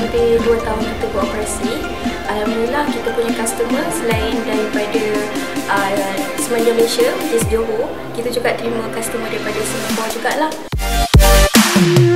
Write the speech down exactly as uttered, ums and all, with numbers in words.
hampir dua tahun kita beroperasi. Alhamdulillah kita punya customer selain daripada uh, semenanjung Malaysia, which is Johor, kita juga terima customer daripada Singapura jugalah.